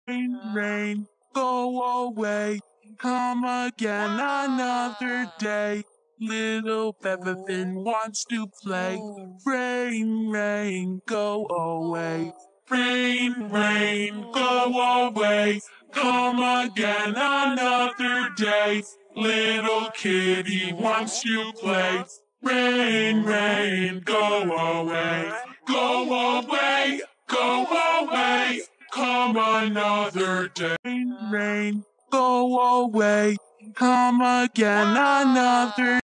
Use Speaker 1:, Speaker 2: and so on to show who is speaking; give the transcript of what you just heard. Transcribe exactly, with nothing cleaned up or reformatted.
Speaker 1: Rain, rain, go away. Come again another day. Little Featherfin wants to play. Rain, rain, go away. Rain, rain, go away. Come again another day. Little kitty wants to play. Rain, rain, go away. Go away, go away. Come another day. Rain, rain, go away. Come again another